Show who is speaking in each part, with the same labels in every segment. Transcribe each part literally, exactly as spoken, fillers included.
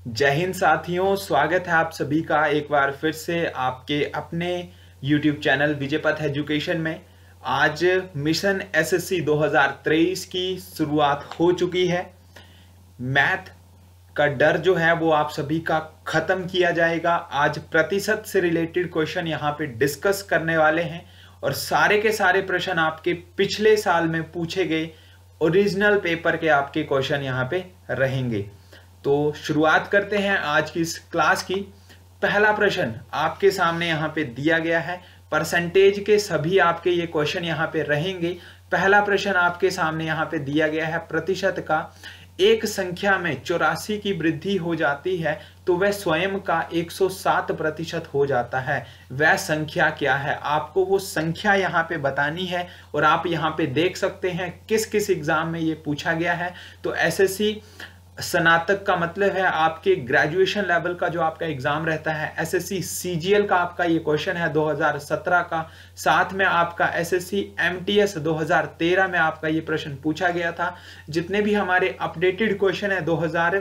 Speaker 1: जय हिंद साथियों, स्वागत है आप सभी का एक बार फिर से आपके अपने यूट्यूब चैनल विजय पथ एजुकेशन में। आज मिशन एसएससी दो हज़ार तेईस की शुरुआत हो चुकी है। मैथ का डर जो है वो आप सभी का खत्म किया जाएगा। आज प्रतिशत से रिलेटेड क्वेश्चन यहाँ पे डिस्कस करने वाले हैं और सारे के सारे प्रश्न आपके पिछले साल में पूछे गए ओरिजिनल पेपर के आपके क्वेश्चन यहाँ पे रहेंगे। तो शुरुआत करते हैं आज की इस क्लास की। पहला प्रश्न आपके सामने यहाँ पे दिया गया है। परसेंटेज के सभी आपके ये क्वेश्चन यहाँ पे रहेंगे। पहला प्रश्न आपके सामने यहाँ पे दिया गया है, प्रतिशत का एक संख्या में चौरासी की वृद्धि हो जाती है तो वह स्वयं का एक सौ सात प्रतिशत हो जाता है। वह संख्या क्या है? आपको वो संख्या यहाँ पे बतानी है और आप यहाँ पे देख सकते हैं किस किस एग्जाम में ये पूछा गया है। तो एसएससी स्नातक का मतलब है आपके ग्रेजुएशन लेवल का जो आपका एग्जाम रहता है। एसएससी सीजीएल का आपका ये क्वेश्चन है दो हज़ार सत्रह का। साथ में आपका एसएससी एमटीएस दो हज़ार तेरह में आपका ये प्रश्न पूछा गया था। जितने भी हमारे अपडेटेड क्वेश्चन है दो हज़ार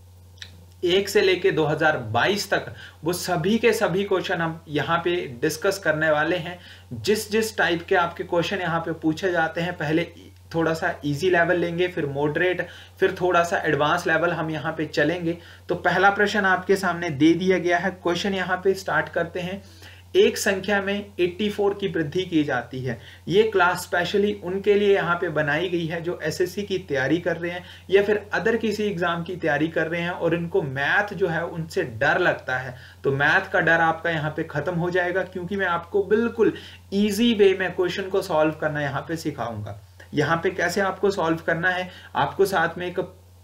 Speaker 1: एक से लेके दो हज़ार बाईस तक, वो सभी के सभी क्वेश्चन हम यहाँ पे डिस्कस करने वाले हैं। जिस जिस टाइप के आपके क्वेश्चन यहाँ पे पूछे जाते हैं, पहले थोड़ा सा इजी लेवल लेंगे, फिर मॉडरेट, फिर थोड़ा सा एडवांस लेवल हम यहाँ पे चलेंगे। तो पहला प्रश्न आपके सामने दे दिया गया है। क्वेश्चन यहाँ पे स्टार्ट करते हैं। एक संख्या में चौरासी की वृद्धि की जाती है। ये क्लास स्पेशली उनके लिए यहाँ पे बनाई गई है जो एसएससी की तैयारी कर रहे हैं या फिर अदर किसी एग्जाम की तैयारी कर रहे हैं और इनको मैथ जो है उनसे डर लगता है। तो मैथ का डर आपका यहाँ पे खत्म हो जाएगा, क्योंकि मैं आपको बिल्कुल ईजी वे में क्वेश्चन को सॉल्व करना यहाँ पे सिखाऊंगा। यहाँ पे कैसे आपको सॉल्व करना है, आपको साथ में एक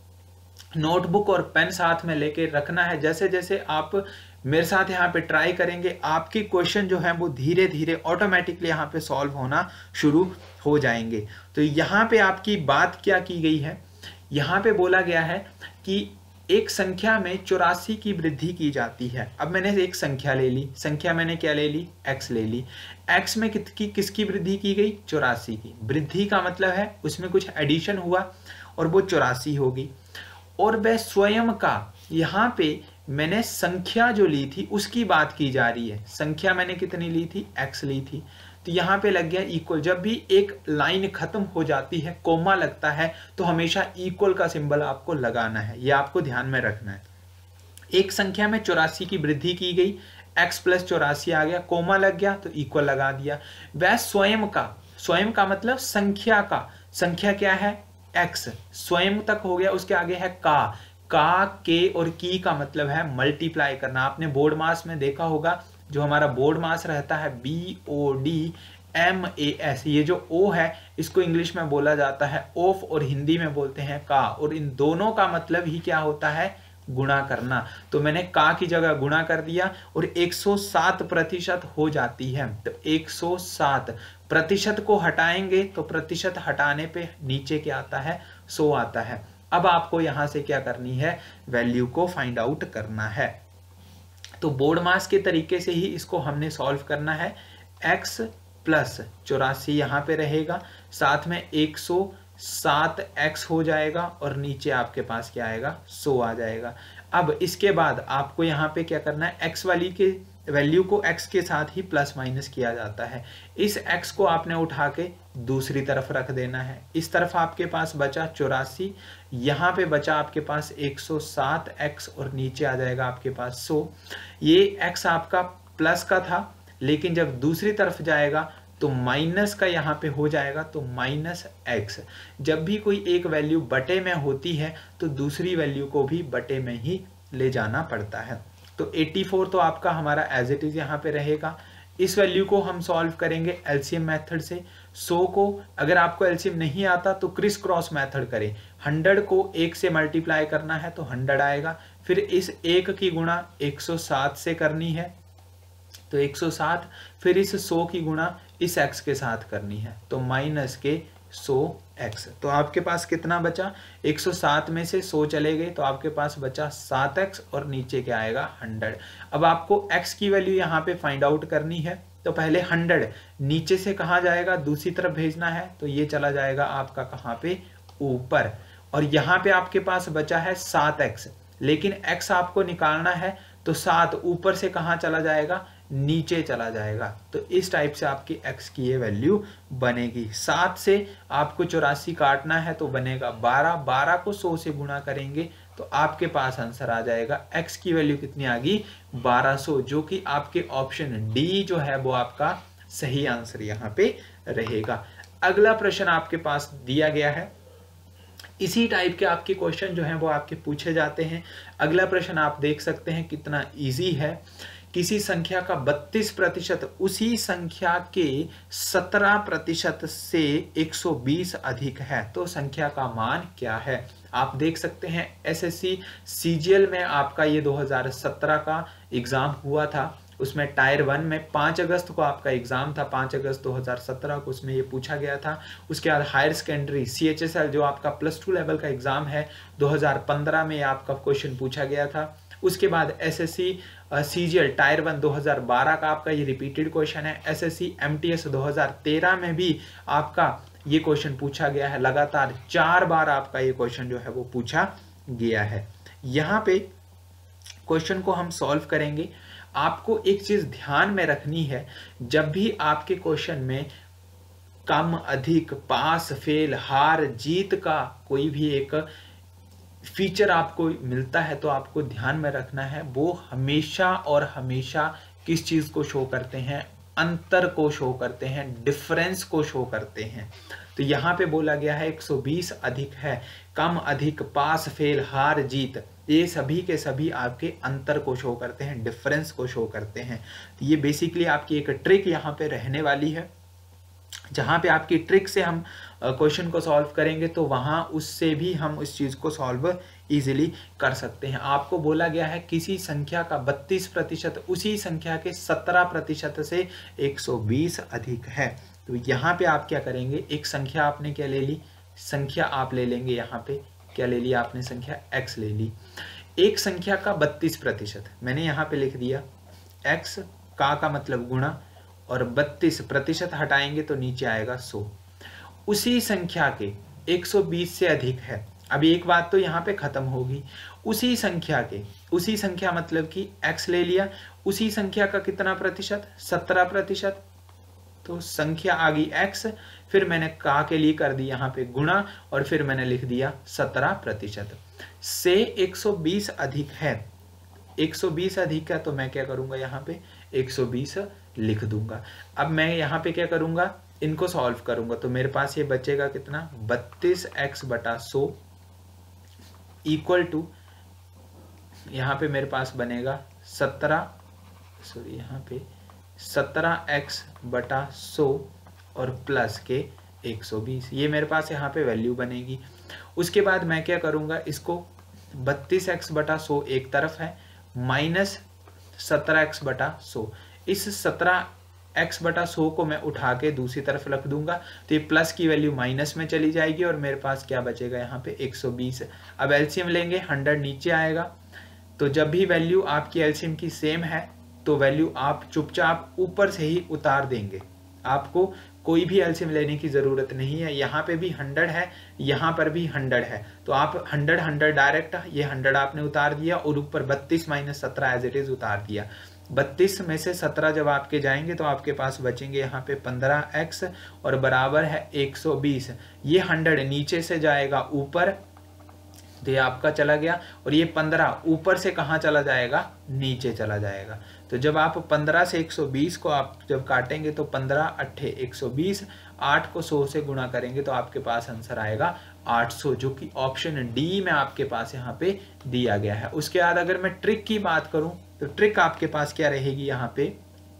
Speaker 1: नोटबुक और पेन साथ में लेके रखना है। जैसे जैसे आप मेरे साथ यहाँ पे ट्राई करेंगे, आपके क्वेश्चन जो है वो धीरे धीरे ऑटोमेटिकली यहाँ पे सॉल्व होना शुरू हो जाएंगे। तो यहाँ पे आपकी बात क्या की गई है, यहाँ पे बोला गया है कि एक संख्या में चौरासी की वृद्धि की जाती है। अब मैंने एक संख्या ले ली, संख्या मैंने क्या ले ली, x ले ली। x में कितकी किसकी वृद्धि की गई, चौरासी की। वृद्धि का मतलब है उसमें कुछ एडिशन हुआ और वो चौरासी होगी। और वह स्वयं का, यहाँ पे मैंने संख्या जो ली थी उसकी बात की जा रही है। संख्या मैंने कितनी ली थी, x ली थी। तो यहाँ पे लग गया इक्वल। जब भी एक लाइन खत्म हो जाती है, कोमा लगता है, तो हमेशा इक्वल का सिंबल आपको लगाना है, ये आपको ध्यान में रखना है। एक संख्या में चौरासी की वृद्धि की गई, x प्लस चौरासी आ गया, कोमा लग गया तो इक्वल लगा दिया। वह स्वयं का, स्वयं का मतलब संख्या का, संख्या क्या है, x, स्वयं तक हो गया। उसके आगे है का, का, के और की का मतलब है मल्टीप्लाई करना। आपने बोर्ड मास में देखा होगा, जो हमारा बोर्ड मास रहता है B O D M A S, ये जो ओ है इसको इंग्लिश में बोला जाता है ऑफ और हिंदी में बोलते हैं का। और इन दोनों का मतलब ही क्या होता है, गुणा करना। तो मैंने का की जगह गुणा कर दिया और एक सौ सात प्रतिशत हो जाती है। तो एक सौ सात प्रतिशत को हटाएंगे तो प्रतिशत हटाने पे नीचे क्या आता है, सौ आता है। अब आपको यहां से क्या करनी है, वैल्यू को फाइंड आउट करना है। तो बोर्ड मास के तरीके से ही इसको हमने सॉल्व करना है। x प्लस चौरासी यहाँ पे रहेगा, साथ में एक सौ सात एक्स हो जाएगा और नीचे आपके पास क्या आएगा, सौ आ जाएगा। अब इसके बाद आपको यहाँ पे क्या करना है, x वाली के वैल्यू को x के साथ ही प्लस माइनस किया जाता है। इस x को आपने उठा के दूसरी तरफ रख देना है। इस तरफ आपके पास बचा चौरासी, यहाँ पे बचा आपके पास एक सौ सात एक्स और नीचे आ जाएगा आपके पास सौ। ये x आपका प्लस का था, लेकिन जब दूसरी तरफ जाएगा तो माइनस का यहाँ पे हो जाएगा, तो माइनस एक्स। जब भी कोई एक वैल्यू बटे में होती है तो दूसरी वैल्यू को भी बटे में ही ले जाना पड़ता है। तो चौरासी तो आपका हमारा एज इट इज यहाँ पे रहेगा। इस वैल्यू को हम सॉल्व करेंगे एलसीएम मेथड से। सौ को अगर आपको एलसीएम नहीं आता तो क्रिस क्रॉस मेथड करें। हंड्रेड को एक से मल्टीप्लाई करना है तो हंड्रेड आएगा, फिर इस एक की गुणा एक सौ सात से करनी है तो एक सौ सात, फिर इस सौ की गुणा इस x के साथ करनी है तो माइनस के सौ एक्स। तो आपके पास कितना बचा, एक सौ सात में से सौ चले गए तो आपके पास बचा सात एक्स और नीचे क्या आएगा, हंड्रेड। अब आपको x की वैल्यू यहाँ पे फाइंड आउट करनी है। तो पहले हंड्रेड नीचे से कहाँ जाएगा, दूसरी तरफ भेजना है, तो ये चला जाएगा आपका कहाँ पे, ऊपर। और यहाँ पे आपके पास बचा है सात एक्स। लेकिन x आपको निकालना है तो सात ऊपर से कहाँ चला जाएगा, नीचे चला जाएगा। तो इस टाइप से आपकी x की ये वैल्यू बनेगी। सात से आपको चौरासी काटना है तो बनेगा बारह, बारह को सौ से गुणा करेंगे तो आपके पास आंसर आ जाएगा। x की वैल्यू कितनी आ गई, बारह सौ, जो कि आपके ऑप्शन डी जो है वो आपका सही आंसर यहाँ पे रहेगा। अगला प्रश्न आपके पास दिया गया है, इसी टाइप के आपके क्वेश्चन जो हैं वो आपके पूछे जाते हैं। अगला प्रश्न आप देख सकते हैं कितना इजी है। किसी संख्या का बत्तीस प्रतिशत उसी संख्या के सत्रह प्रतिशत से एक सौ बीस अधिक है तो संख्या का मान क्या है। आप देख सकते हैं एसएससी सीजीएल में आपका ये दो हज़ार सत्रह का एग्जाम हुआ था। उसमें टायर वन में पाँच अगस्त को आपका एग्जाम था, पाँच अगस्त दो हज़ार सत्रह को उसमें ये पूछा गया था। उसके बाद हायर सेकेंडरी सीएचएसएल जो आपका प्लस टू लेवल का एग्जाम है दो हज़ार पंद्रह में आपका क्वेश्चन पूछा गया था। उसके बाद एसएससी सीजीएल टायर वन दो हज़ार बारह का आपका ये रिपीटेड क्वेश्चन है। एसएससी एमटीएस दो हज़ार तेरह में भी आपका ये क्वेश्चन पूछा गया है। लगातार चार बार आपका ये क्वेश्चन जो है वो पूछा गया है। यहाँ पे क्वेश्चन को हम सॉल्व करेंगे। आपको एक चीज ध्यान में रखनी है, जब भी आपके क्वेश्चन में कम अधिक पास फेल हार जीत का कोई भी एक फीचर आपको मिलता है तो आपको ध्यान में रखना है वो हमेशा और हमेशा किस चीज को शो करते हैं, अंतर को शो करते हैं, डिफरेंस को शो करते हैं। तो यहाँ पे बोला गया है एक सौ बीस अधिक है, कम अधिक पास फेल हार जीत, ये सभी के सभी आपके अंतर को शो करते हैं, डिफरेंस को शो करते हैं। तो ये बेसिकली आपकी एक ट्रिक यहाँ पे रहने वाली है। जहाँ पे आपकी ट्रिक से हम क्वेश्चन को सॉल्व करेंगे तो वहाँ उससे भी हम इस चीज़ को सॉल्व इजीली कर सकते हैं। आपको बोला गया है किसी संख्या का बत्तीस प्रतिशत उसी संख्या के सत्रह प्रतिशत से एक सौ बीस अधिक है। तो यहाँ पे आप क्या करेंगे, एक संख्या आपने क्या ले ली, संख्या आप ले लेंगे, यहाँ पे क्या ले लिया आपने, संख्या x ले ली। एक संख्या का बत्तीस प्रतिशत मैंने यहाँ पे लिख दिया, x का का मतलब गुणा, और बत्तीस प्रतिशत हटाएंगे तो नीचे आएगा सौ। उसी संख्या के एक सौ बीस से अधिक है। अभी एक बात तो यहाँ पे खत्म होगी, उसी संख्या के, उसी संख्या मतलब कि x ले लिया, उसी संख्या का कितना प्रतिशत, सत्रह प्रतिशत, तो संख्या आ गई x, फिर मैंने का के लिए कर दी यहाँ पे गुणा, और फिर मैंने लिख दिया सत्रह प्रतिशत से एक सौ बीस अधिक है। एक सौ बीस अधिक है तो मैं क्या करूंगा, यहाँ पे एक सौ बीस लिख दूंगा। अब मैं यहाँ पे क्या करूंगा, इनको सॉल्व करूंगा तो मेरे पास ये बचेगा कितना, बत्तीस एक्स बटा सौ इक्वल टू, यहाँ पे मेरे पास बनेगा सत्रह, सॉरी यहाँ पे सत्रह एक्स बटा सौ और प्लस के एक सौ बीस, ये मेरे पास यहाँ पे वैल्यू बनेगी। उसके बाद मैं क्या करूँगा, इसको बत्तीस एक्स बटा सौ एक तरफ है, माइनस सत्रह एक्स बटा सौ, इस सत्रह एक्स बटा सौ को मैं उठा के दूसरी तरफ रख दूंगा तो ये प्लस की वैल्यू माइनस में चली जाएगी और मेरे पास क्या बचेगा यहाँ पे एक सौ बीस। अब एलसीएम लेंगे, हंड्रेड नीचे आएगा, तो जब भी वैल्यू आपकी एलसीएम की सेम है तो वैल्यू आप चुपचाप ऊपर से ही उतार देंगे, आपको कोई भी एलसीएम लेने की जरूरत नहीं है। यहाँ पे भी हंड्रेड है, यहाँ पर भी हंड्रेड है, तो आप हंड्रेड हंड्रेड डायरेक्ट ये हंड्रेड आपने उतार दिया और ऊपर बत्तीस माइनस सत्रह एज इट इज उतार दिया। बत्तीस में से सत्रह जब आपके जाएंगे तो आपके पास बचेंगे यहाँ पे पंद्रह एक्स और बराबर है एक सौ बीस। ये हंड्रेड नीचे से जाएगा ऊपर, तो ये आपका चला गया, और ये पंद्रह ऊपर से कहाँ चला जाएगा, नीचे चला जाएगा। तो जब आप पंद्रह से एक सौ बीस को आप जब काटेंगे तो पंद्रह अट्ठे एक सौ बीस, आठ को सौ से गुणा करेंगे तो आपके पास आंसर आएगा आठ सौ, जो कि ऑप्शन डी में आपके पास यहाँ पे दिया गया है। उसके बाद अगर मैं ट्रिक की बात करूं तो ट्रिक आपके पास क्या रहेगी, यहाँ पे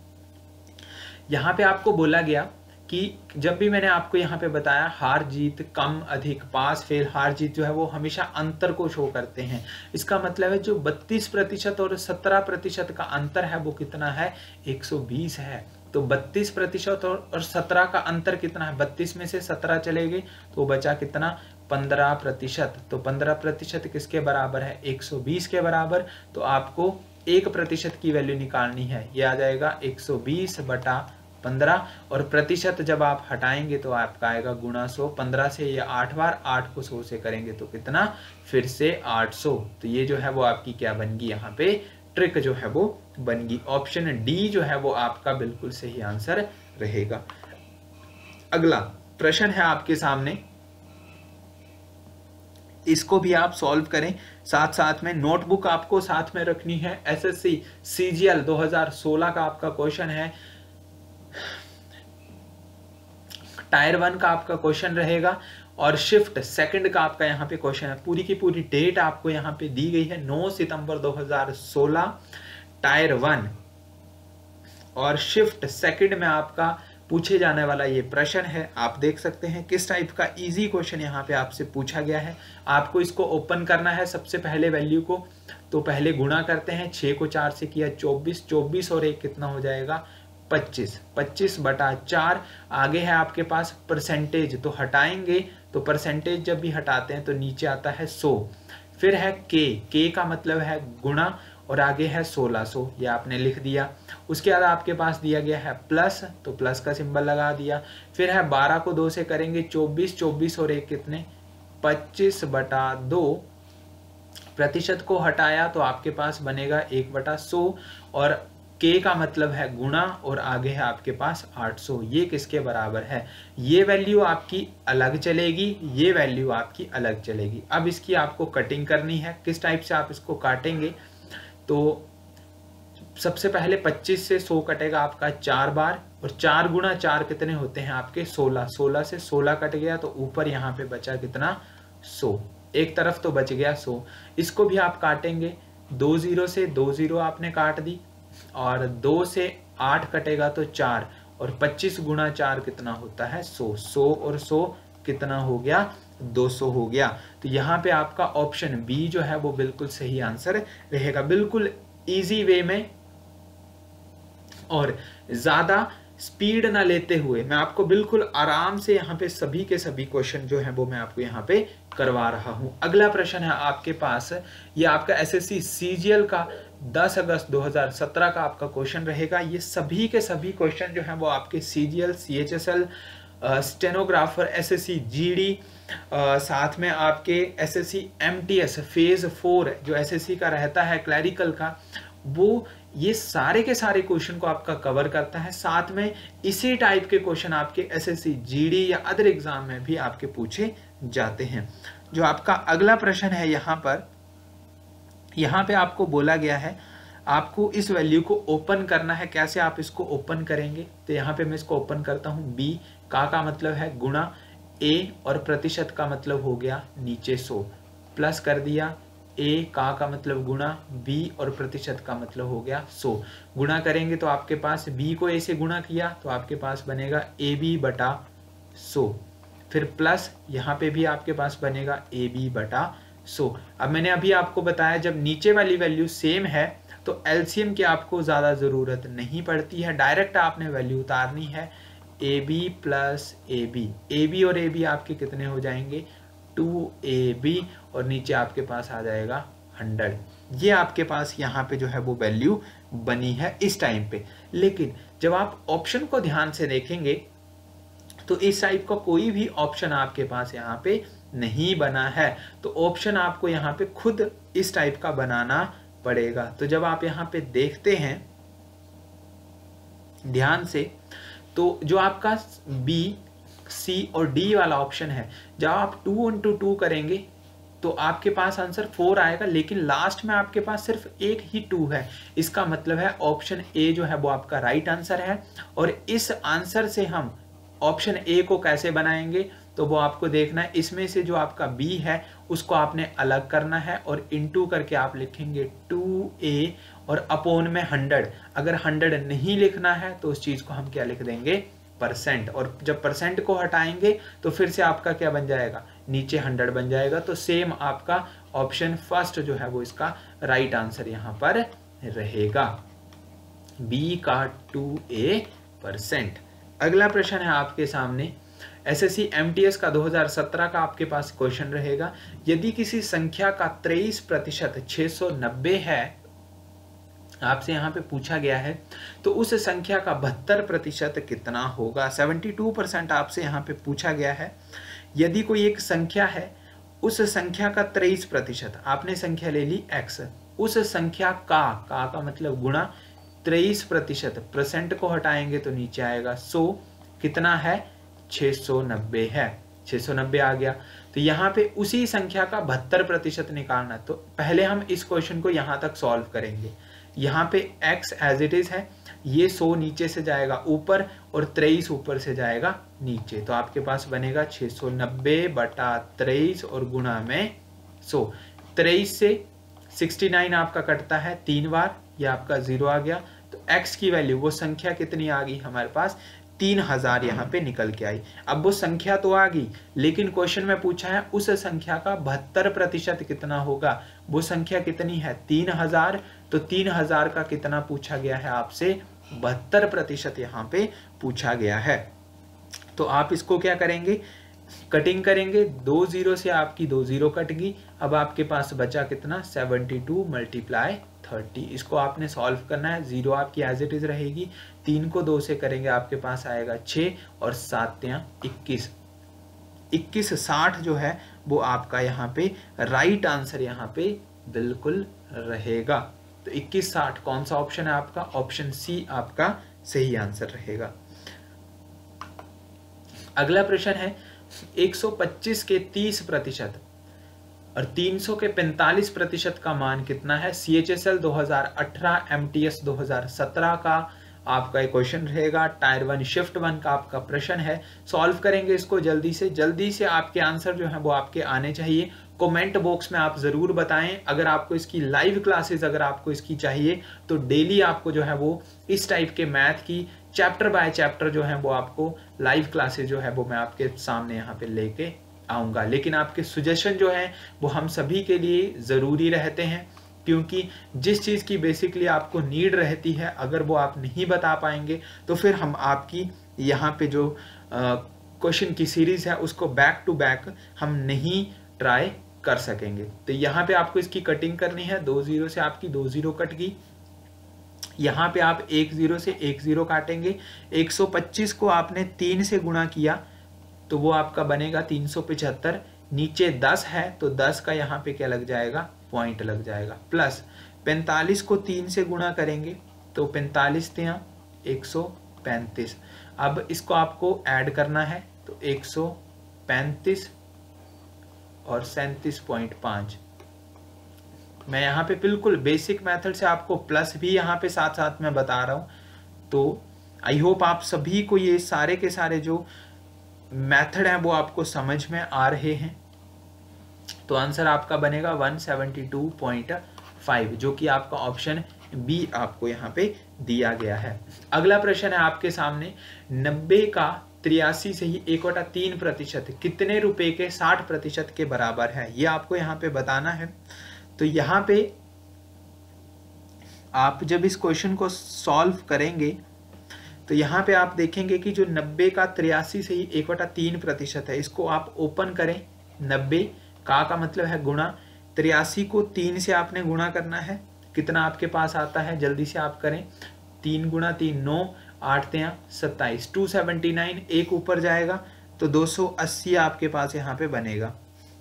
Speaker 1: यहाँ पे आपको बोला गया कि जब भी मैंने आपको यहाँ पे बताया हार जीत, कम अधिक, पास फेल, हार जीत जो है वो हमेशा अंतर को शो करते हैं। इसका मतलब है जो बत्तीस प्रतिशत और सत्रह प्रतिशत का अंतर है वो कितना है, एक सौ बीस है। तो बत्तीस प्रतिशत और सत्रह का अंतर कितना है, बत्तीस में से सत्रह चले गए तो बचा कितना, पंद्रह प्रतिशत। तो पंद्रह प्रतिशत किसके बराबर है, एक सौ बीस के बराबर। तो आपको एक प्रतिशत की वैल्यू निकालनी है, ये आ जाएगा एक सौ बीस बटा पंद्रह, और प्रतिशत जब आप हटाएंगे तो आपका आएगा गुणा सौ। पंद्रह से ये आठ बार, आठ को सौ से करेंगे तो कितना, फिर से आठ सौ। तो ये जो है वो आपकी क्या बन गई, यहाँ पे ट्रिक जो है वो बन गई। ऑप्शन डी जो है वो आपका बिल्कुल सही आंसर रहेगा। अगला प्रश्न है आपके सामने, इसको भी आप सॉल्व करें, साथ साथ में नोटबुक आपको साथ में रखनी है। एसएससी सीजीएल दो हज़ार सोलह का आपका क्वेश्चन है, टायर वन का आपका क्वेश्चन रहेगा और शिफ्ट सेकंड का आपका यहाँ पे क्वेश्चन है। पूरी की पूरी डेट आपको यहाँ पे दी गई है, नौ सितंबर दो हज़ार सोलह, टायर वन और शिफ्ट सेकंड में आपका पूछे जाने वाला ये प्रश्न है। आप देख सकते हैं किस टाइप का इजी क्वेश्चन यहाँ पे आपसे पूछा गया है। आपको इसको ओपन करना है सबसे पहले वैल्यू को, तो पहले गुणा करते हैं, छह को चार से किया चौबीस, चौबीस और एक कितना हो जाएगा, पच्चीस, पच्चीस बटा चार। आगे है आपके पास परसेंटेज, तो हटाएंगे तो परसेंटेज जब भी हटाते हैं तो नीचे आता है सौ। फिर है के, के का मतलब है गुणा और आगे है सोलह सौ, ये आपने लिख दिया। उसके बाद आपके पास दिया गया है प्लस, तो प्लस का सिंबल लगा दिया। फिर है बारह को दो से करेंगे चौबीस, चौबीस और एक कितने, पच्चीस बटा दो। प्रतिशत को हटाया तो आपके पास बनेगा एक बटा सौ और के का मतलब है गुणा और आगे है आपके पास आठ सौ। ये किसके बराबर है, ये वैल्यू आपकी अलग चलेगी, ये वैल्यू आपकी अलग चलेगी। अब इसकी आपको कटिंग करनी है। किस टाइप से आप इसको काटेंगे, तो सबसे पहले पच्चीस से सौ कटेगा आपका चार बार, और चार गुणा चार कितने होते हैं आपके सोलह, सोलह से सोलह कट गया तो ऊपर यहाँ पे बचा कितना, सौ। एक तरफ तो बच गया सौ। इसको भी आप काटेंगे, दो जीरो से दो जीरो आपने काट दी और दो से आठ कटेगा तो चार, और पच्चीस गुणा चार कितना होता है, सौ। सौ और सौ कितना हो गया, दो सौ हो गया। तो यहाँ पे आपका ऑप्शन बी जो है वो बिल्कुल सही आंसर रहेगा, बिल्कुल इजी वे में। और ज्यादा स्पीड ना लेते हुए मैं आपको बिल्कुल आराम से यहाँ पे सभी के सभी क्वेश्चन जो है वो मैं आपको यहाँ पे करवा रहा हूँ। अगला प्रश्न है आपके पास, ये आपका एसएससी सीजीएल का दस अगस्त दो हज़ार सत्रह का आपका क्वेश्चन रहेगा। ये सभी के सभी क्वेश्चन जो है वो आपके CGL, CHSL, stenographer, SSC GD, साथ में आपके एसएससी एमटीएस फेज फोर जो एसएससी का रहता है क्लैरिकल का, वो ये सारे के सारे क्वेश्चन को आपका कवर करता है। साथ में इसी टाइप के क्वेश्चन आपके एसएससी जीडी या अदर एग्जाम में भी आपके पूछे जाते हैं। जो आपका अगला प्रश्न है यहाँ पर, यहाँ पे आपको बोला गया है आपको इस वैल्यू को ओपन करना है। कैसे आप इसको ओपन करेंगे, तो यहाँ पे मैं इसको ओपन करता हूँ। बी का का मतलब है गुणा, ए और प्रतिशत का मतलब हो गया नीचे सौ, प्लस कर दिया। ए का का मतलब गुणा, बी और प्रतिशत का मतलब हो गया सौ। गुणा करेंगे तो आपके पास बी को ए से गुणा किया तो आपके पास बनेगा ए बी बटा सौ, फिर प्लस यहाँ पे भी आपके पास बनेगा ए बी बटा सौ। अब मैंने अभी आपको बताया जब नीचे वाली वैल्यू सेम है तो एलसीएम की आपको ज्यादा जरूरत नहीं पड़ती है, डायरेक्ट आपने वैल्यू उतारनी है। A B plus A B, A B और ए बी आपके कितने हो जाएंगे, टू ए बी, और नीचे आपके पास आ जाएगा हंड्रेड। ये आपके पास यहाँ पे जो है वो वैल्यू बनी है इस टाइम पे। लेकिन जब आप ऑप्शन को ध्यान से देखेंगे तो इस टाइप का कोई भी ऑप्शन आपके पास यहाँ पे नहीं बना है, तो ऑप्शन आपको यहाँ पे खुद इस टाइप का बनाना पड़ेगा। तो जब आप यहाँ पे देखते हैं ध्यान से, तो जो आपका बी, सी और डी वाला ऑप्शन है, जब आप टू इंटू टू करेंगे तो आपके पास आंसर फोर आएगा, लेकिन लास्ट में आपके पास सिर्फ एक ही टू है। इसका मतलब है ऑप्शन ए जो है वो आपका राइट आंसर है। और इस आंसर से हम ऑप्शन ए को कैसे बनाएंगे, तो वो आपको देखना है। इसमें से जो आपका बी है उसको आपने अलग करना है और इनटू करके आप लिखेंगे टू ए और अपोन में हंड्रेड। अगर हंड्रेड नहीं लिखना है तो उस चीज को हम क्या लिख देंगे, परसेंट। और जब परसेंट को हटाएंगे तो फिर से आपका क्या बन जाएगा, नीचे हंड्रेड बन जाएगा। तो सेम आपका ऑप्शन फर्स्ट जो है वो इसका राइट आंसर यहाँ पर रहेगा, बी का टू ए परसेंट। अगला प्रश्न है आपके सामने, एसएससी एमटीएस का दो हज़ार सत्रह का आपके पास क्वेश्चन रहेगा। यदि किसी संख्या का तेईस प्रतिशत छह सौ नब्बे है आपसे यहाँ पे पूछा गया है, तो उस संख्या का बहत्तर प्रतिशत कितना होगा। बहत्तर परसेंट आपसे यहाँ पे पूछा गया है। यदि कोई एक संख्या है, उस संख्या का तेईस प्रतिशत, आपने संख्या ले ली x, उस संख्या का का का मतलब गुणा तेईस प्रतिशत, परसेंट को हटाएंगे तो नीचे आएगा सौ, कितना है छह सौ नब्बे है, छह सौ नब्बे आ गया। तो यहाँ पे उसी संख्या का बहत्तर प्रतिशत निकालना, तो पहले हम इस क्वेश्चन को यहाँ तक सॉल्व करेंगे। यहाँ पे x एज इट इज है, ये सौ नीचे से जाएगा ऊपर और तेईस ऊपर से जाएगा नीचे, तो आपके पास बनेगा छह सौ नब्बे बटा तेईस और गुणा में सौ। तेईस से उनहत्तर आपका कटता है तीन बार, ये आपका जीरो आ गया। तो x की वैल्यू, वो संख्या कितनी आ गई हमारे पास, तीन हजार यहाँ पे निकल के आई। अब वो संख्या तो आ गई, लेकिन क्वेश्चन में पूछा है उस संख्या का बहत्तर प्रतिशत कितना होगा। वो संख्या कितनी है, तीन हजार, तो तीन हजार का कितना पूछा गया है आपसे, बहत्तर प्रतिशत यहाँ पे पूछा गया है। तो आप इसको क्या करेंगे, कटिंग करेंगे, दो जीरो से आपकी दो जीरो कट गई। अब आपके पास बचा कितना, सेवेंटी टू मल्टीप्लाई थर्टी। इसको आपने सॉल्व करना है, जीरो आपकी एज इट इज रहेगी, तीन को दो से करेंगे आपके पास आएगा छः और सात त्या इक्कीस, इक्कीस साठ जो है वो आपका यहाँ पे राइट आंसर यहाँ पे बिल्कुल रहेगा। तो इक्कीस साठ कौन सा ऑप्शन है आपका, ऑप्शन सी आपका सही आंसर रहेगा। अगला प्रश्न है एक सौ पच्चीस के तीस प्रतिशत और तीन सौ के पैंतालीस प्रतिशत का मान कितना है। सी एच एस एल दो हज़ार अठारह, एम टी एस दो हज़ार सत्रह का आपका एक क्वेश्चन रहेगा, टायर वन शिफ्ट वन का आपका प्रश्न है। सॉल्व करेंगे इसको जल्दी से, जल्दी से आपके आंसर जो है वो आपके आने चाहिए। कमेंट बॉक्स में आप जरूर बताएं। अगर आपको इसकी लाइव क्लासेस अगर आपको इसकी चाहिए तो डेली आपको जो है वो इस टाइप के मैथ की चैप्टर बाय चैप्टर जो है वो आपको लाइव क्लासेस जो है वो मैं आपके सामने यहाँ पे लेके आऊंगा। लेकिन आपके सजेशन जो है वो हम सभी के लिए जरूरी रहते हैं, क्योंकि जिस चीज की बेसिकली आपको नीड रहती है अगर वो आप नहीं बता पाएंगे तो फिर हम आपकी यहाँ पे जो क्वेश्चन की सीरीज है उसको बैक टू बैक हम नहीं ट्राई कर सकेंगे। तो यहाँ पे आपको इसकी कटिंग करनी है, दो जीरो से आपकी दो जीरो कट गई, यहाँ पे आप एक जीरो से एक जीरो काटेंगे। एक सौ पच्चीस को आपने तीन से गुणा किया तो वो आपका बनेगा तीन सौ पचहत्तर, नीचे दस है तो दस का यहाँ पे क्या लग जाएगा, पॉइंट लग जाएगा। प्लस पैंतालीस को तीन से गुणा करेंगे तो पैंतालीस तिया एक सौ पैंतीस। अब इसको आपको ऐड करना है तो एक सौ पैंतीस और सैंतीस पॉइंट पाँच। मैं यहाँ पे बिल्कुल बेसिक मेथड से आपको प्लस भी यहाँ पे साथ साथ में बता रहा हूँ। तो आई होप आप सभी को ये सारे के सारे जो मेथड हैं वो आपको समझ में आ रहे हैं। तो आंसर आपका बनेगा एक सौ बहत्तर पॉइंट पाँच, जो कि आपका ऑप्शन बी आपको यहाँ पे दिया गया है। अगला प्रश्न है आपके सामने, नब्बे का तिरासी से ही एक बटा तीन प्रतिशत कितने रुपए के साठ प्रतिशत के बराबर है, ये आपको यहाँ पे बताना है। तो यहाँ पे आप जब इस क्वेश्चन को सॉल्व करेंगे तो यहाँ पे आप देखेंगे कि जो नब्बे का तिरासी से ही एक बटा तीन प्रतिशत है, इसको आप ओपन करें। नब्बे का का मतलब है गुणा, तिरासी को तीन से आपने गुणा करना है, कितना आपके पास आता है जल्दी से आप करें, तीन गुणा तीन नौ, आठ त्या सत्ताईस, टू सेवेंटी नाइन, एक ऊपर जाएगा तो दो सौ अस्सी आपके पास यहाँ पे बनेगा।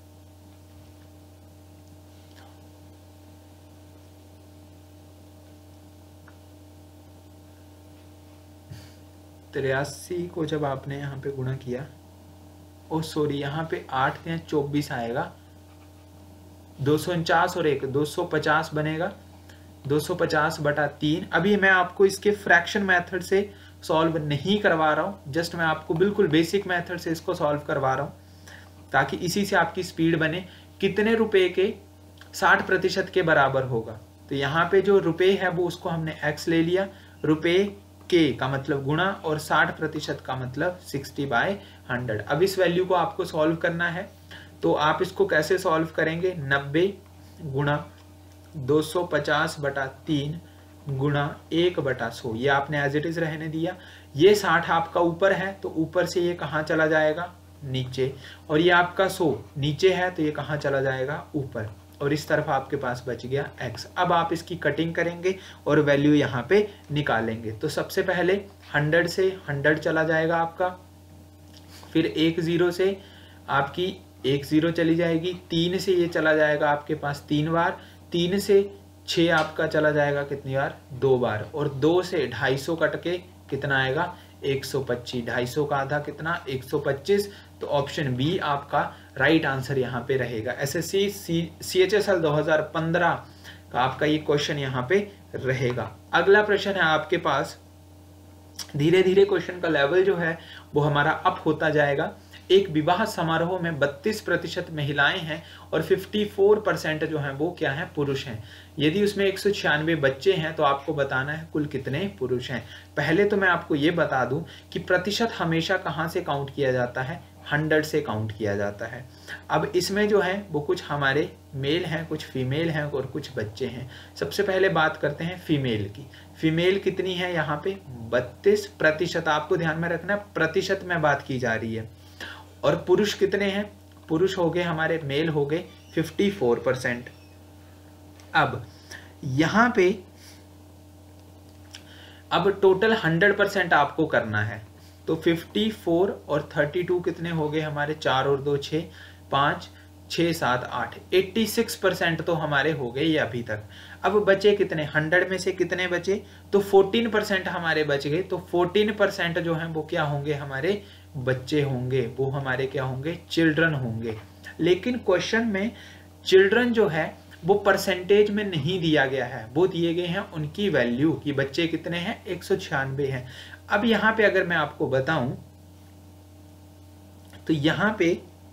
Speaker 1: तिरासी को जब आपने यहाँ पे गुणा किया, ओ सॉरी यहाँ पे आठ या चौबीस आएगा, दो सौ उनचास और एक दो सौ पचास बनेगा, दो सौ पचास बटा तीन। अभी मैं आपको इसके फ्रैक्शन मेथड से सॉल्व नहीं करवा रहा हूँ, जस्ट मैं आपको बिल्कुल बेसिक मेथड से इसको सॉल्व करवा रहा हूँ ताकि इसी से आपकी स्पीड बने। कितने रुपए के साठ प्रतिशत के बराबर होगा, तो यहाँ पे जो रुपए है वो उसको हमने एक्स ले लिया, रुपए के का मतलब गुणा और साठ प्रतिशत का मतलब साठ बाय हंड्रेड। अब इस वैल्यू को आपको सॉल्व करना है, तो आप इसको कैसे सॉल्व करेंगे, नब्बे गुणा दो सौ पचास बटा तीन गुणा एक बटा सौ, ये आपने एज इट इज रहने दिया। ये साठ आपका ऊपर है तो ऊपर से ये कहाँ चला जाएगा, नीचे, और ये आपका सौ नीचे है तो ये कहाँ चला जाएगा, ऊपर। और इस तरफ आपके पास बच गया x। अब आप इसकी कटिंग करेंगे और वैल्यू यहाँ पे निकालेंगे। तो सबसे पहले हंड्रेड से हंड्रेड चला जाएगा आपका, फिर एक ज़ीरो से आपकी एक ज़ीरो चली जाएगी, तीन से ये चला जाएगा आपके पास तीन बार, तीन से छः आपका चला जाएगा कितनी बार, दो बार, और दो से ढाई सौ कट के कितना आएगा, एक सौ पच्चीस। ढाई सौ का आधा कितना, एक सौ पच्चीस। तो ऑप्शन बी आपका राइट आंसर यहाँ पे रहेगा। SSC C H S L दो हज़ार पंद्रह का आपका ये क्वेश्चन यहाँ पे रहेगा। अगला प्रश्न है आपके पास, धीरे धीरे क्वेश्चन का लेवल जो है वो हमारा अप होता जाएगा। एक विवाह समारोह में बत्तीस प्रतिशत महिलाएं हैं और चौवन परसेंट जो हैं वो क्या हैं, पुरुष हैं। यदि उसमें एक सौ छियानवे बच्चे हैं तो आपको बताना है कुल कितने पुरुष हैं। पहले तो मैं आपको ये बता दूं कि प्रतिशत हमेशा कहाँ से काउंट किया जाता है, हंड्रेड से काउंट किया जाता है। अब इसमें जो है वो कुछ हमारे मेल हैं, कुछ फीमेल हैं और कुछ बच्चे हैं। सबसे पहले बात करते हैं फीमेल की। फीमेल कितनी है यहाँ पे, बत्तीस प्रतिशत। आपको ध्यान में रखना प्रतिशत में बात की जा रही है। और पुरुष कितने हैं, पुरुष हो गए हमारे, मेल हो गए चौवन परसेंट। अब यहाँ पे अब टोटल हंड्रेड परसेंट आपको करना है। तो चौवन और बत्तीस कितने हो गए हमारे, चार और दो छः, पाँच, छः सात आठ, छियासी परसेंट तो हमारे हो गए ये अभी तक। अब बचे कितने, हंड्रेड में से कितने बचे, तो चौदह परसेंट हमारे बच गए। तो चौदह परसेंट जो हैं वो क्या होंगे, हमारे बच्चे होंगे, वो हमारे क्या होंगे, चिल्ड्रन होंगे। लेकिन क्वेश्चन में चिल्ड्रन जो है वो परसेंटेज में नहीं दिया गया है, वो दिए गए हैं उनकी वैल्यू कि बच्चे कितने हैं, एक सौ छियानवे हैं। अब यहाँ पे अगर मैं आपको बताऊं तो यहाँ पे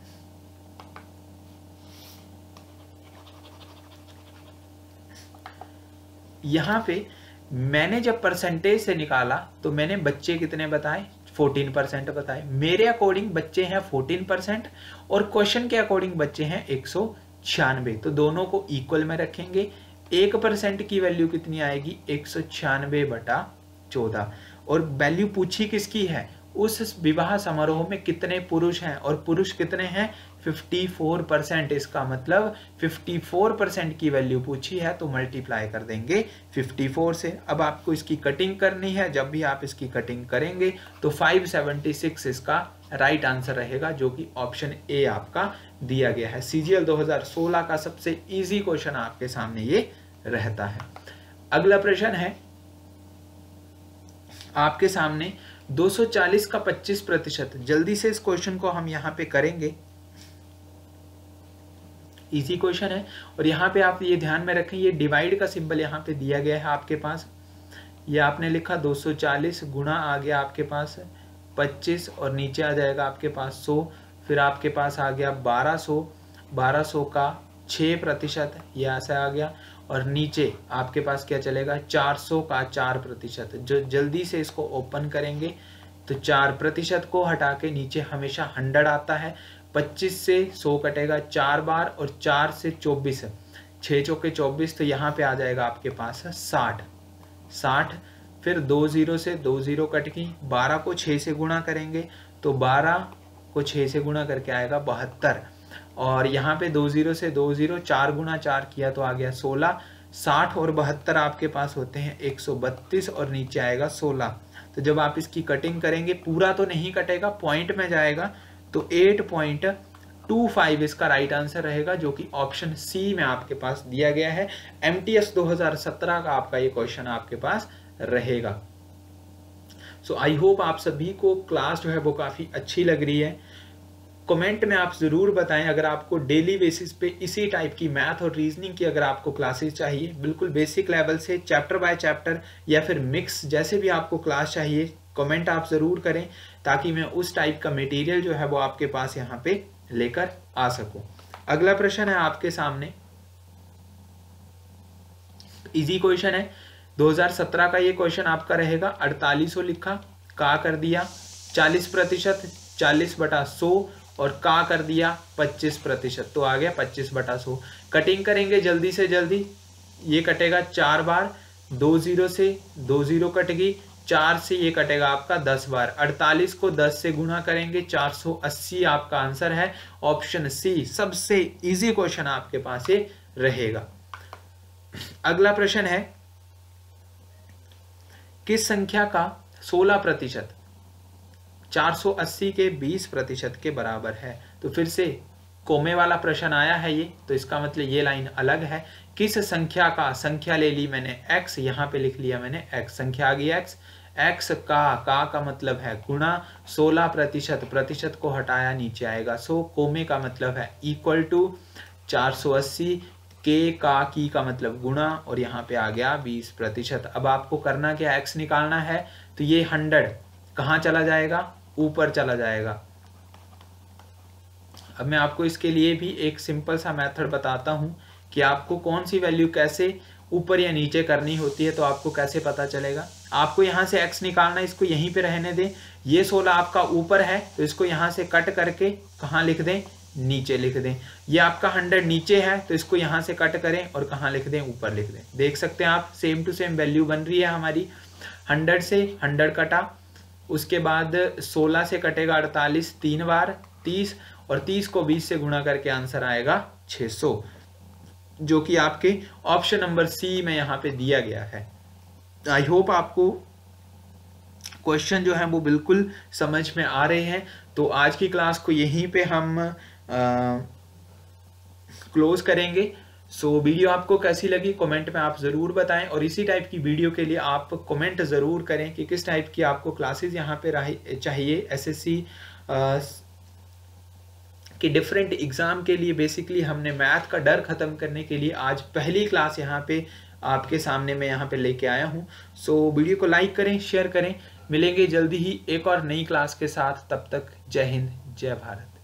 Speaker 1: यहाँ पे मैंने जब परसेंटेज से निकाला तो मैंने बच्चे कितने बताए, चौदह परसेंट बताए। मेरे अकॉर्डिंग बच्चे हैं चौदह परसेंट और क्वेश्चन के अकॉर्डिंग बच्चे हैं एक सौ छियानवे। तो दोनों को इक्वल में रखेंगे। एक परसेंट की वैल्यू कितनी आएगी, एक सौ छियानवे बटा चौदह। और वैल्यू पूछी किसकी है, उस विवाह समारोह में कितने पुरुष हैं, और पुरुष कितने हैं, चौवन परसेंट। इसका मतलब चौवन परसेंट की वैल्यू पूछी है तो मल्टीप्लाई कर देंगे चौवन से। अब आपको इसकी कटिंग करनी है, जब भी आप इसकी कटिंग करेंगे तो पाँच सौ छिहत्तर इसका राइट आंसर रहेगा, जो कि ऑप्शन ए आपका दिया गया है। सीजीएल दो हज़ार सोलह का सबसे इजी क्वेश्चन आपके सामने ये रहता है। अगला प्रश्न है आपके सामने, दो सौ चालीस का पच्चीस प्रतिशत। जल्दी से इस क्वेश्चन को हम यहाँ पे करेंगे, इजी क्वेश्चन है। और यहाँ पे आप ये ध्यान में रखें, ये डिवाइड का सिंबल यहाँ पे दिया गया है आपके पास। ये आपने लिखा दो सौ चालीस गुणा आ गया आपके पास पच्चीस और नीचे आ जाएगा आपके पास सौ, फिर आपके पास आ गया बारह सौ, बारह सौ का छः प्रतिशत ये ऐसा आ गया, और नीचे आपके पास क्या चलेगा, चार सौ का चार प्रतिशत। जो जल्दी से इसको ओपन करेंगे तो चार प्रतिशत को हटा के नीचे हमेशा हंड्रेड आता है। पच्चीस से सौ कटेगा चार बार और चार से चौबीस, छः चौके चौबीस, तो यहाँ पे आ जाएगा आपके पास साठ, साठ। फिर दो जीरो से दो जीरो कट गई, बारह को छः से गुणा करेंगे तो बारह को छः से गुणा करके आएगा बहत्तर, और यहाँ पे दो जीरो से दो जीरो, चार गुना चार किया तो आ गया सोलह। साठ और बहत्तर आपके पास होते हैं एक सौ बत्तीस और नीचे आएगा सोलह। तो जब आप इसकी कटिंग करेंगे, पूरा तो नहीं कटेगा, पॉइंट में जाएगा, तो आठ पॉइंट दो पाँच इसका राइट आंसर रहेगा, जो कि ऑप्शन सी में आपके पास दिया गया है। एमटीएस दो हज़ार सत्रह का आपका ये क्वेश्चन आपके पास रहेगा। सो आई होप आप सभी को क्लास जो है वो काफ़ी अच्छी लग रही है। कमेंट में आप ज़रूर बताएं अगर आपको डेली बेसिस पे इसी टाइप की मैथ और रीजनिंग की अगर आपको क्लासेस चाहिए, बिल्कुल बेसिक लेवल से चैप्टर बाय चैप्टर या फिर मिक्स, जैसे भी आपको क्लास चाहिए, कमेंट आप ज़रूर करें ताकि मैं उस टाइप का मटेरियल जो है वो आपके पास यहाँ पे लेकर आ सकूं। अगला प्रश्न है आपके सामने, इजी क्वेश्चन है, दो हज़ार सत्रह का ये क्वेश्चन आपका रहेगा। अड़तालीस सौ लिखा, का कर दिया चालीस प्रतिशत, चालीस बटा सौ, और का कर दिया पच्चीस प्रतिशत, तो आ गया पच्चीस बटा सौ। कटिंग करेंगे जल्दी से जल्दी, ये कटेगा चार बार, दो जीरो से दो जीरो कट गई, चार से ये कटेगा आपका दस बार, अड़तालीस को दस से गुणा करेंगे, चार सौ अस्सी आपका आंसर है। ऑप्शन सी सबसे इजी क्वेश्चन आपके पास ये रहेगा। अगला प्रश्न है, किस संख्या का सोलह प्रतिशत चार सौ अस्सी के बीस प्रतिशत के बराबर है? तो फिर से कोमे वाला प्रश्न आया है ये, तो इसका मतलब ये लाइन अलग है। किस संख्या का, संख्या ले ली मैंने x, यहाँ पे लिख लिया मैंने x, संख्या आ गई x, x का, का का मतलब है गुणा, सोलह प्रतिशत, प्रतिशत को हटाया नीचे आएगा, सो कोमे का मतलब है इक्वल टू चार सौ अस्सी, के का की का मतलब गुणा, और यहाँ पे आ गया बीस प्रतिशत। अब आपको करना क्या, x निकालना है, तो ये हंड्रेड कहाँ चला जाएगा, ऊपर चला जाएगा। अब मैं आपको इसके लिए भी एक सिंपल सा मेथड बताता हूँ कि आपको कौन सी वैल्यू कैसे ऊपर या नीचे करनी होती है, तो आपको कैसे पता चलेगा। आपको यहाँ से x निकालना है, इसको यहीं पे रहने दें। ये सोलह आपका ऊपर है, तो इसको यहाँ से कट करके कहाँ लिख दें, नीचे लिख दें। ये आपका हंड्रेड नीचे है, तो इसको यहाँ से कट करें और कहाँ लिख दें, ऊपर लिख दें। देख सकते हैं आप, सेम टू सेम वैल्यू बन रही है हमारी। हंड्रेड से हंड्रेड कटा, उसके बाद सोलह से कटेगा अड़तालीस तीन बार, तीस, और तीस को बीस से गुणा करके आंसर आएगा छह सौ, जो कि आपके ऑप्शन नंबर सी में यहाँ पे दिया गया है। आई होप आपको क्वेश्चन जो है वो बिल्कुल समझ में आ रहे हैं। तो आज की क्लास को यहीं पे हम क्लोज करेंगे। सो so, वीडियो आपको कैसी लगी कमेंट में आप ज़रूर बताएं, और इसी टाइप की वीडियो के लिए आप कमेंट ज़रूर करें कि किस टाइप की आपको क्लासेस यहाँ पे चाहिए। एसएससी कि डिफरेंट एग्ज़ाम के लिए बेसिकली हमने मैथ का डर ख़त्म करने के लिए आज पहली क्लास यहाँ पे आपके सामने मैं यहाँ पे लेके आया हूँ। सो वीडियो को लाइक करें, शेयर करें। मिलेंगे जल्दी ही एक और नई क्लास के साथ, तब तक जय हिंद, जय भारत।